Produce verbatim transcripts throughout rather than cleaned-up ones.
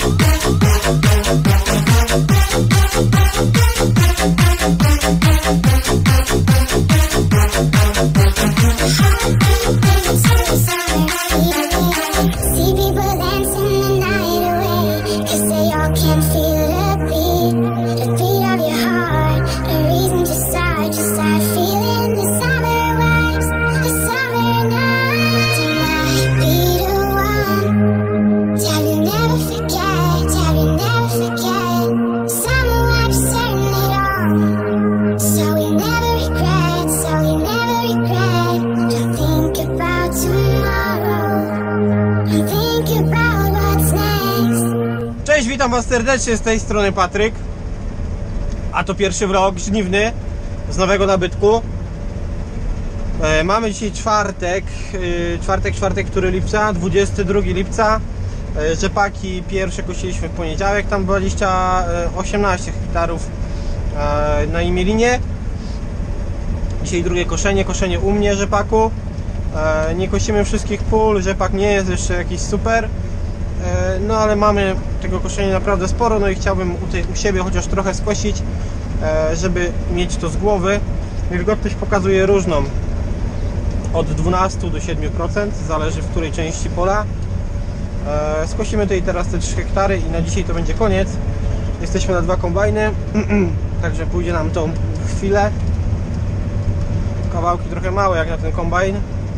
Cześć, witam was serdecznie, z tej strony Patryk. A to pierwszy vlog żniwny z nowego nabytku. e, Mamy dzisiaj czwartek, e, czwartek, czwartek, który lipca, dwudziestego drugiego lipca. e, Rzepaki pierwsze kosiliśmy w poniedziałek, tam dwadzieścia, osiemnaście hektarów e, na Imielinie. Dzisiaj drugie koszenie, koszenie u mnie rzepaku. e, Nie kosimy wszystkich pól, rzepak nie jest jeszcze jakiś super. No ale mamy tego koszenia naprawdę sporo, no i chciałbym u, u siebie chociaż trochę skosić, żeby mieć to z głowy. Wilgotność pokazuje różną, od dwunastu do siedmiu procent, zależy w której części pola. Skosimy tutaj teraz te trzy hektary i na dzisiaj to będzie koniec. Jesteśmy na dwa kombajny, także pójdzie nam to chwilę. Kawałki trochę małe jak na ten kombajn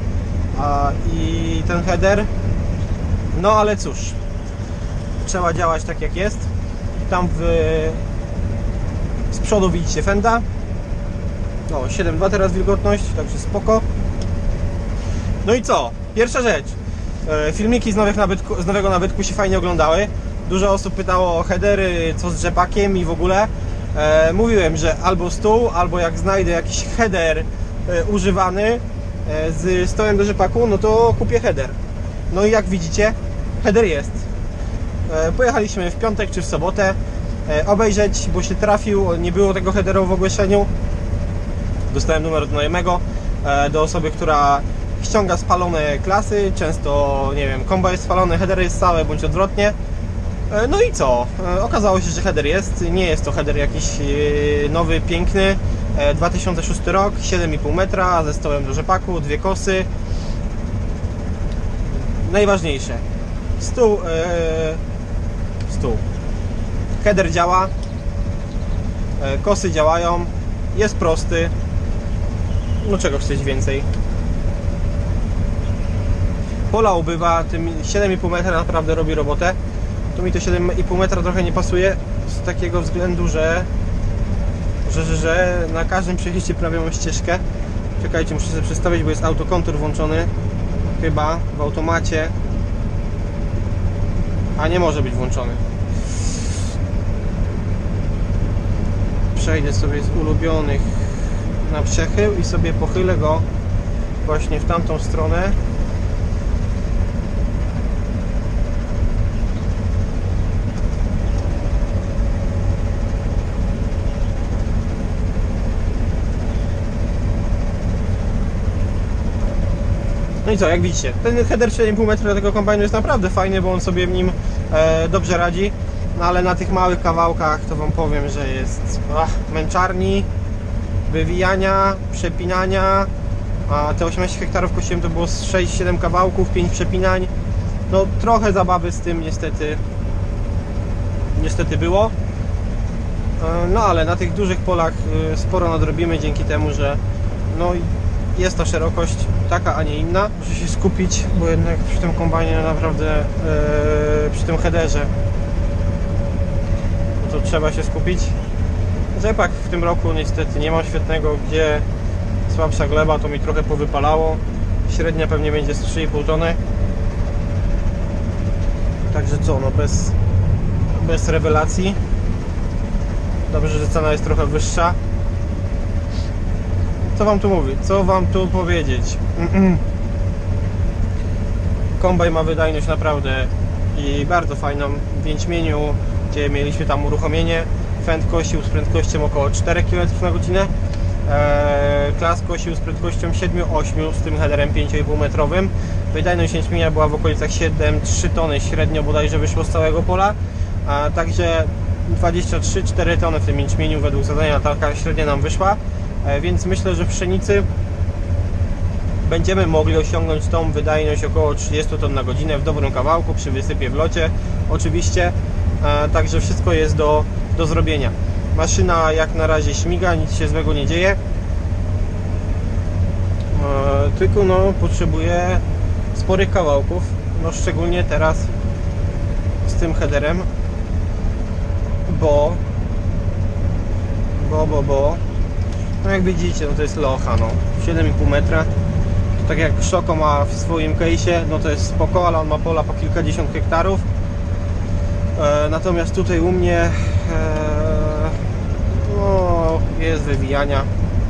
i ten header. No ale cóż, trzeba działać tak jak jest. Tam w, z przodu widzicie fenda. No, siedem dwa teraz wilgotność, także spoko. No i co? Pierwsza rzecz. Filmiki z, nowych nabytku, z nowego nabytku się fajnie oglądały. Dużo osób pytało o headery, co z rzepakiem i w ogóle. E, mówiłem, że albo stół, albo jak znajdę jakiś header e, używany e, z stołem do rzepaku, no to kupię header. No i jak widzicie, header jest. Pojechaliśmy w piątek czy w sobotę obejrzeć, bo się trafił, nie było tego headeru w ogłoszeniu. Dostałem numer od znajomego, do osoby, która ściąga spalone klasy. Często, nie wiem, komba jest spalony, header jest stałe, bądź odwrotnie. No i co? Okazało się, że header jest. Nie jest to header jakiś nowy, piękny. dwa tysiące szósty rok, siedem i pół metra, ze stołem do rzepaku, dwie kosy. Najważniejsze, stół, yy, stół, header działa, yy, kosy działają, jest prosty, no czego chcesz więcej. Pola ubywa, tym siedem i pół metra naprawdę robi robotę. Tu mi to siedem i pół metra trochę nie pasuje z takiego względu, że, że, że, że na każdym przejeździe prawie mam ścieżkę. Czekajcie, muszę sobie przedstawić, bo jest autokontur włączony. Chyba w automacie, a nie może być włączony. Przejdę sobie z ulubionych na przechył i sobie pochylę go właśnie w tamtą stronę. No i co, jak widzicie, ten header siedem i pół metra tego kombajnu jest naprawdę fajny, bo on sobie w nim e, dobrze radzi. No ale na tych małych kawałkach to wam powiem, że jest ach, męczarni, wywijania, przepinania. A te osiemnaście hektarów kosiłem to było sześć siedem kawałków, pięć przepinań. No trochę zabawy z tym niestety niestety było. E, no ale na tych dużych polach e, sporo nadrobimy dzięki temu, że no jest ta szerokość taka, a nie inna. Muszę się skupić, bo jednak przy tym kombajnie naprawdę yy, przy tym headerze no to trzeba się skupić. Rzepak w tym roku niestety nie mam świetnego, gdzie słabsza gleba to mi trochę powypalało. Średnia pewnie będzie z trzy i pół tony. Także co, no bez, bez rewelacji. Dobrze, że cena jest trochę wyższa. Co wam tu mówić? Co wam tu powiedzieć? Kombajn ma wydajność naprawdę i bardzo fajną. W Jęczmieniu, gdzie mieliśmy tam uruchomienie, fend kosił z prędkością około czterech kilometrów na godzinę. Eee, Klas kosił z prędkością siedem osiem z tym headerem pięć i pół metrowym. Wydajność Jęczmienia była w okolicach siedem trzy tony średnio bodajże wyszło z całego pola. A także dwadzieścia trzy cztery tony w tym jęczmieniu według zadania taka średnia nam wyszła, więc myślę, że w pszenicy będziemy mogli osiągnąć tą wydajność około trzydzieści ton na godzinę w dobrym kawałku, przy wysypie w locie oczywiście, także wszystko jest do, do zrobienia. Maszyna jak na razie śmiga, nic się złego nie dzieje, tylko no, potrzebuje sporych kawałków, no szczególnie teraz z tym headerem, bo bo, bo, bo no jak widzicie, no to jest locha, no siedem i pół metra. Tak jak Szoko ma w swoim case'ie, no to jest spoko, ale on ma pola po kilkadziesiąt hektarów. E, natomiast tutaj u mnie e, no, jest wywijania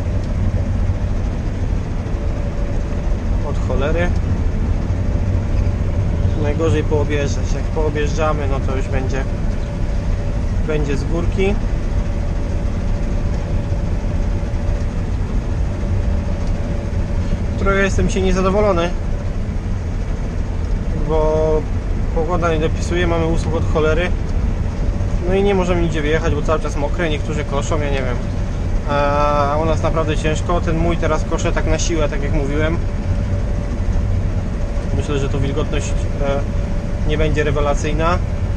od cholery. Najgorzej poobjeżdżać. Jak poobjeżdżamy, no to już będzie będzie z górki. Trochę jestem się niezadowolony, bo pogoda nie dopisuje, mamy usług od cholery, no i nie możemy nigdzie wyjechać, bo cały czas mokre, niektórzy koszą, ja nie wiem, a u nas naprawdę ciężko. Ten mój teraz kosze tak na siłę, tak jak mówiłem. Myślę, że to wilgotność nie będzie rewelacyjna.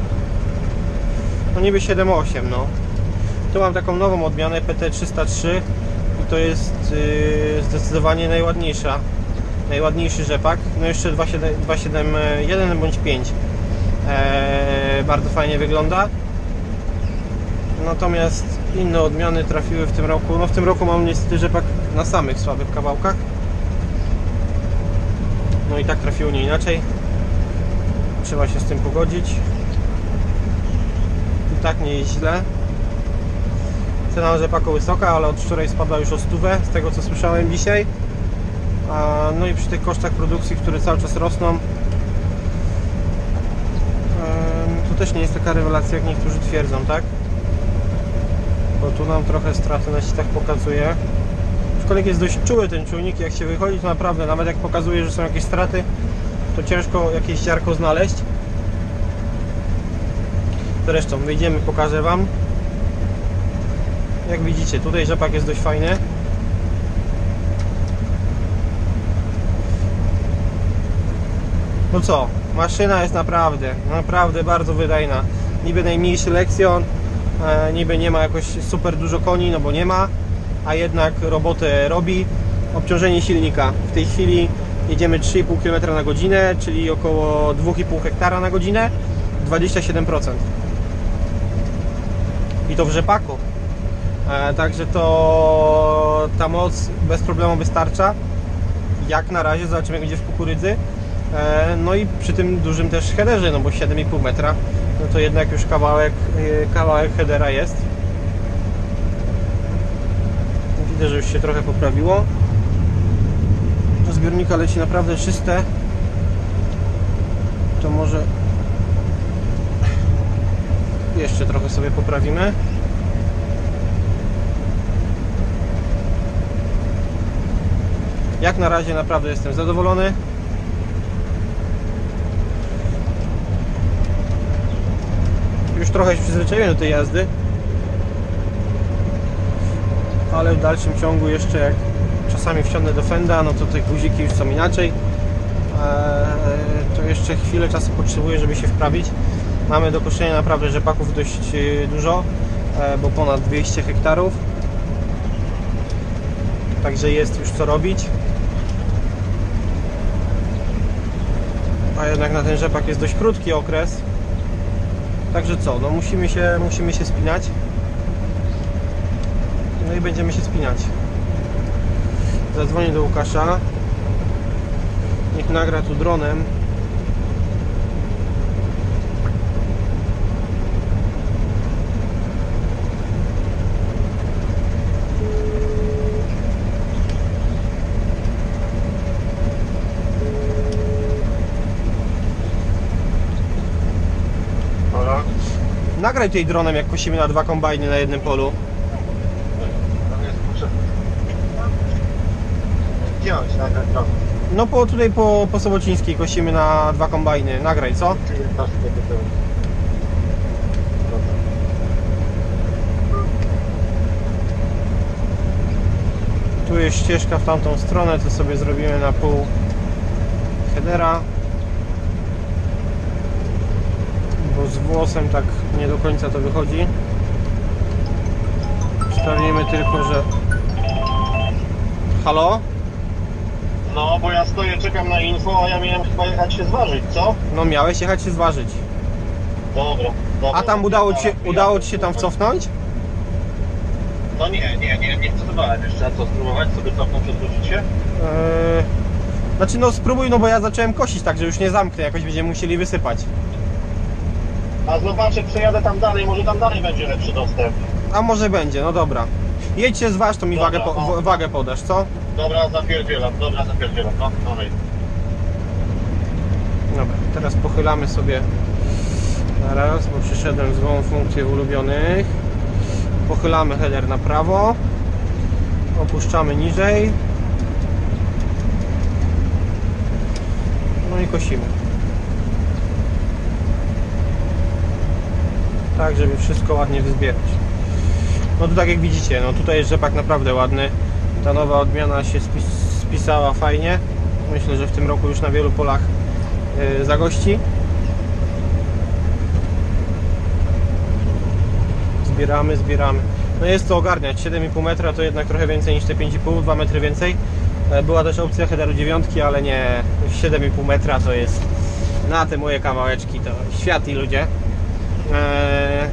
No niby siedem osiem, no. Tu mam taką nową odmianę P T trzysta trzy i to jest yy, zdecydowanie najładniejsza, najładniejszy rzepak. No jeszcze dwa siedem jeden bądź pięć eee, bardzo fajnie wygląda. Natomiast inne odmiany trafiły w tym roku. No w tym roku mam niestety rzepak na samych słabych kawałkach. No i tak trafiło, nie inaczej. Trzeba się z tym pogodzić. I tak nie jest źle. Cena rzepaku wysoka, ale od wczoraj spadła już o stówę, z tego co słyszałem dzisiaj. No i przy tych kosztach produkcji, które cały czas rosną, to też nie jest taka rewelacja, jak niektórzy twierdzą, tak? Bo tu nam trochę straty na sitach pokazuje. Aczkolwiek jest dość czuły ten czujnik, jak się wychodzi, to naprawdę, nawet jak pokazuje, że są jakieś straty, to ciężko jakieś ziarko znaleźć. Zresztą wyjdziemy, pokażę Wam. Jak widzicie, tutaj rzepak jest dość fajny. No co, maszyna jest naprawdę, naprawdę bardzo wydajna. Niby najmniejszy lekcjon, e, niby nie ma jakoś super dużo koni, no bo nie ma, a jednak robotę robi. Obciążenie silnika. W tej chwili jedziemy trzy i pół kilometra na godzinę, czyli około dwa i pół hektara na godzinę, dwadzieścia siedem procent. I to w rzepaku. E, także to ta moc bez problemu wystarcza. Jak na razie, zobaczymy jak będzie w kukurydzy. E, no i przy tym dużym też headerze, no bo siedem i pół metra, no to jednak już kawałek, kawałek headera jest. Widzę, że już się trochę poprawiło. Do zbiornika leci naprawdę czyste. To może jeszcze trochę sobie poprawimy. Jak na razie naprawdę jestem zadowolony. Już trochę się przyzwyczaiłem do tej jazdy, ale w dalszym ciągu jeszcze jak czasami wsiądę do fenda, no to te guziki już są inaczej. To jeszcze chwilę czasu potrzebuję, żeby się wprawić. Mamy do koszenia naprawdę rzepaków dość dużo, bo ponad dwieście hektarów. Także jest już co robić. A jednak na ten rzepak jest dość krótki okres. Także co, no musimy się, musimy się spinać. No i będziemy się spinać. Zadzwonię do Łukasza. Niech nagra tu dronem. Nagraj tutaj dronem, jak kosimy na dwa kombajny na jednym polu. No po tutaj po, po Sobocińskiej kosimy na dwa kombajny. Nagraj, co? jest ścieżka w tamtą stronę, to sobie zrobimy na pół headera, bo z włosem tak nie do końca to wychodzi. Sprawimy tylko, że... Halo? No, bo ja stoję, czekam na info, a ja miałem chyba jechać się zważyć, co? No miałeś jechać się zważyć. Dobra, dobra. A tam udało ci się, udało ci się tam wcofnąć? No nie, nie, nie, nie wcofnąłem jeszcze. A co, spróbować sobie cofnąć, odwrócić się? Eee, znaczy no spróbuj, no bo ja zacząłem kosić, tak że już nie zamknę, jakoś będziemy musieli wysypać. A zobaczę, przejadę tam dalej, może tam dalej będzie lepszy dostęp. A może będzie, no dobra. Jedź się zważ, to mi Dobra, wagę, po, no. w- wagę podasz, co? Dobra, zapierdzielam, dobra, zapierdzielam, no, dawaj. Dobra, teraz pochylamy sobie raz, bo przyszedłem z złą funkcję ulubionych. Pochylamy header na prawo, opuszczamy niżej, no i kosimy. Tak, żeby wszystko ładnie wyzbierać. No to tak jak widzicie, no tutaj jest rzepak naprawdę ładny. Ta nowa odmiana się spis spisała fajnie. Myślę, że w tym roku już na wielu polach yy, zagości. Zbieramy, zbieramy. No jest to ogarniać. siedem i pół metra to jednak trochę więcej niż te pięć i pół, dwa metry więcej. Była też opcja headeru dziewiątki, ale nie, siedem i pół metra to jest na te moje kawałeczki, to świat i ludzie. Eee...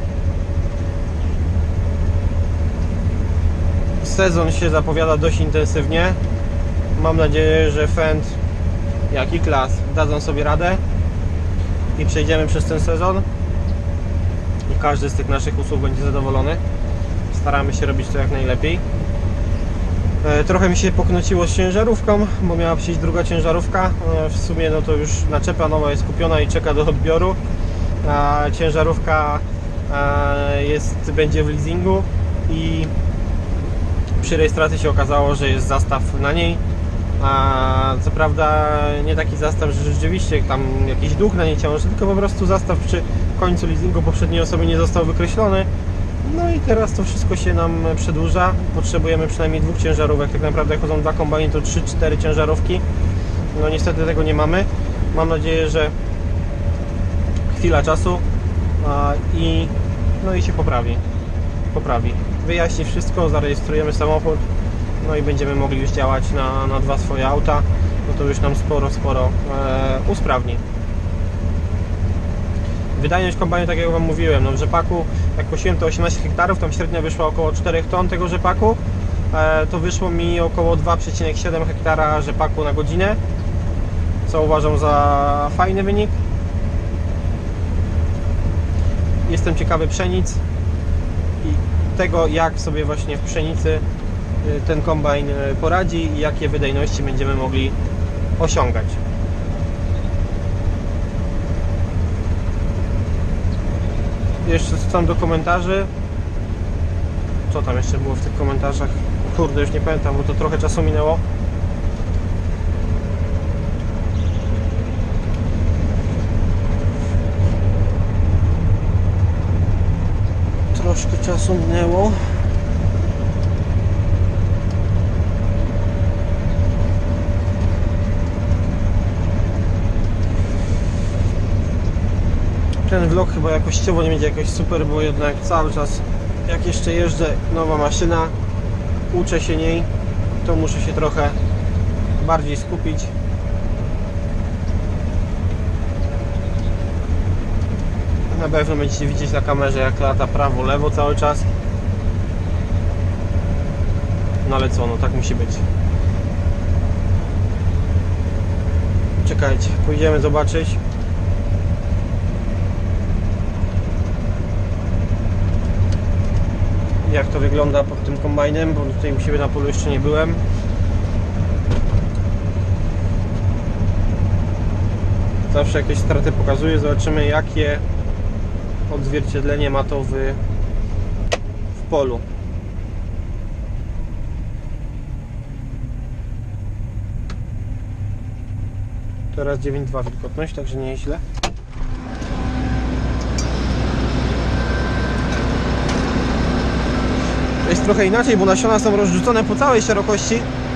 Sezon się zapowiada dość intensywnie. Mam nadzieję, że Fendt, jak i Klas dadzą sobie radę i przejdziemy przez ten sezon i każdy z tych naszych usług będzie zadowolony. Staramy się robić to jak najlepiej. E, trochę mi się poknociło z ciężarówką, bo miała przyjść druga ciężarówka. E, w sumie no to już naczepa nowa jest kupiona i czeka do odbioru. A ciężarówka e, jest, będzie w leasingu i przy rejestracji się okazało, że jest zastaw na niej. A co prawda nie taki zastaw, że rzeczywiście tam jakiś dług na niej ciąży, tylko po prostu zastaw przy końcu leasingu poprzedniej osoby nie został wykreślony. No i teraz to wszystko się nam przedłuża. Potrzebujemy przynajmniej dwóch ciężarówek. Tak naprawdę jak chodzą dwa kombajny, to trzy cztery ciężarówki. No niestety tego nie mamy. Mam nadzieję, że chwila czasu a, i no i się poprawi. Poprawi. Wyjaśni wszystko, zarejestrujemy samochód, no i będziemy mogli już działać na, na dwa swoje auta. No to już nam sporo, sporo e, usprawni. Wydajność kombajnu, tak jak Wam mówiłem, no w rzepaku, jak kosiłem to osiemnaście hektarów, tam średnio wyszło około cztery ton tego rzepaku, e, to wyszło mi około dwa przecinek siedem hektara rzepaku na godzinę, co uważam za fajny wynik. Jestem ciekawy pszenic i tego, jak sobie właśnie w pszenicy ten kombajn poradzi i jakie wydajności będziemy mogli osiągać. Jeszcze tam do komentarzy. Co tam jeszcze było w tych komentarzach? Kurde, już nie pamiętam, bo to trochę czasu minęło. Troszkę czasu minęło. Ten vlog chyba jakościowo nie będzie jakoś super, bo jednak cały czas jak jeszcze jeżdżę, nowa maszyna, uczę się niej, to muszę się trochę bardziej skupić. Na pewno będziecie widzieć na kamerze, jak lata prawo, lewo cały czas. No ale co, no tak musi być. Czekajcie, pójdziemy zobaczyć. Jak to wygląda pod tym kombajnem, bo tutaj u siebie na polu jeszcze nie byłem. Zawsze jakieś straty pokazuje, zobaczymy jakie odzwierciedlenie ma to w, w polu. Teraz dziewięć przecinek dwa wilgotność, także nieźle. Jest trochę inaczej, bo nasiona są rozrzucone po całej szerokości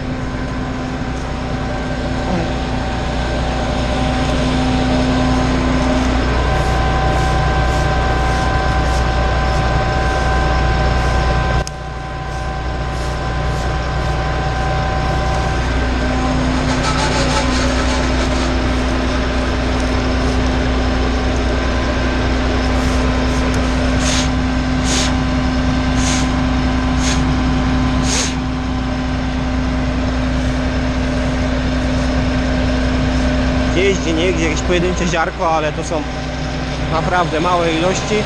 nie gdzie jakieś pojedyncze ziarko, ale to są naprawdę małe ilości.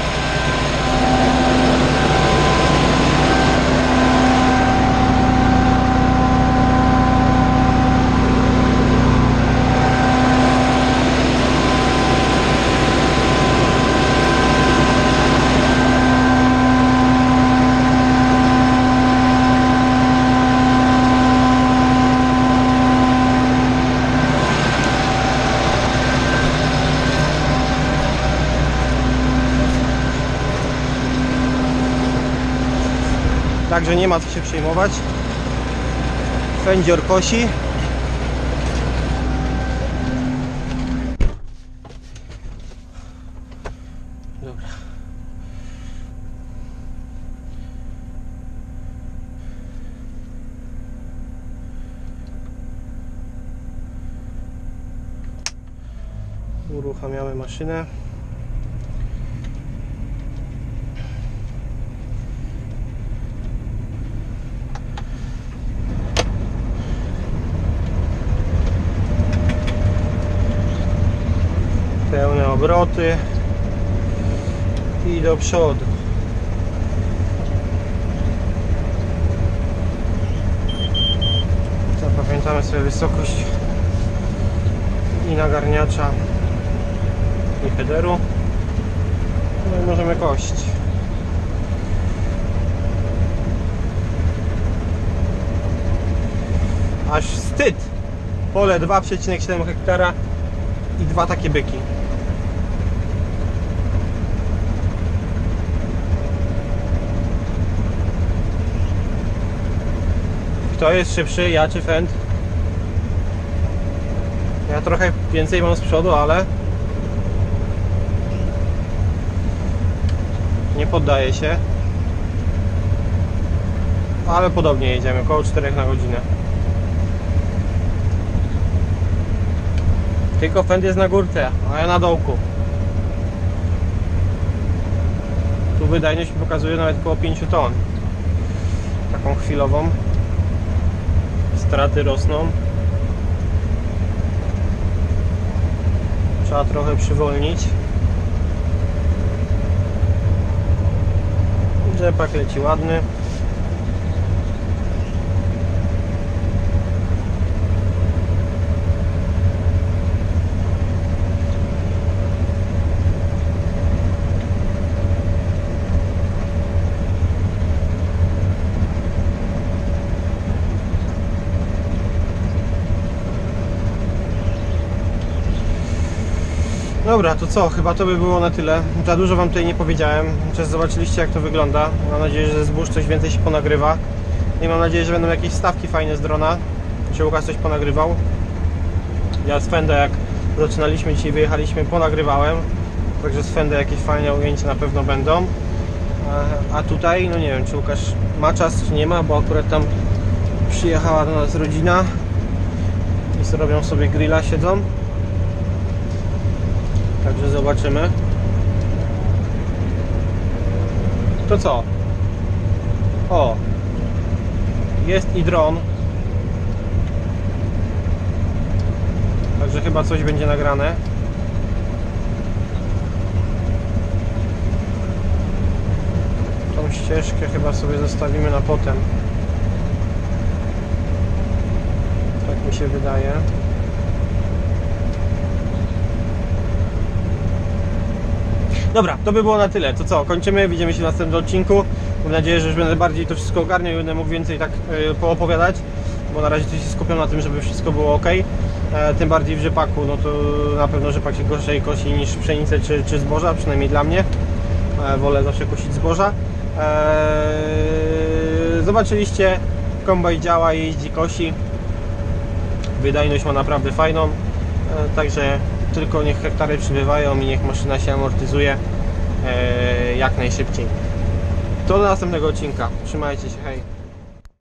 Także nie ma co się przejmować. Fędzior kosi. Dobra. Uruchamiamy maszynę. Pełne obroty i do przodu. Zapamiętamy sobie wysokość i nagarniacza i headeru. No i możemy kość. Aż wstyd! Pole dwa przecinek siedem hektara i dwa takie byki. Kto jest szybszy, ja czy Fend? Ja trochę więcej mam z przodu, ale nie poddaję się. Ale podobnie jedziemy, około cztery na godzinę. Tylko Fend jest na górce, a ja na dołku. Tu wydajność mi pokazuje nawet około pięć ton. Taką chwilową. Straty rosną. Trzeba trochę przywolnić. Rzepak leci ładny. Dobra, to co? Chyba to by było na tyle. Za dużo wam tutaj nie powiedziałem. Chociaż zobaczyliście, jak to wygląda. Mam nadzieję, że ze zbóż coś więcej się ponagrywa. I mam nadzieję, że będą jakieś wstawki fajne z drona. Czy Łukasz coś ponagrywał. Ja z Fenda, jak zaczynaliśmy dzisiaj, wyjechaliśmy, ponagrywałem. Także z Fenda jakieś fajne ujęcia na pewno będą. A tutaj, no nie wiem, czy Łukasz ma czas, czy nie ma, bo akurat tam przyjechała do nas rodzina i zrobią sobie grilla, siedzą. Także zobaczymy. To co? O! Jest i dron. Także chyba coś będzie nagrane. Tą ścieżkę chyba sobie zostawimy na potem. Tak mi się wydaje. Dobra, to by było na tyle. To co, kończymy, widzimy się w następnym odcinku. Mam nadzieję, że już będę bardziej to wszystko ogarniał i będę mógł więcej tak yy, poopowiadać, bo na razie to się skupiam na tym, żeby wszystko było ok. E, tym bardziej w rzepaku, no to na pewno rzepak się gorzej kosi niż pszenicę czy, czy zboża, przynajmniej dla mnie. E, wolę zawsze kosić zboża. E, zobaczyliście, kombajn działa, jeździ, kosi. Wydajność ma naprawdę fajną, e, także tylko niech hektary przybywają i niech maszyna się amortyzuje e, jak najszybciej. To do następnego odcinka. Trzymajcie się, hej!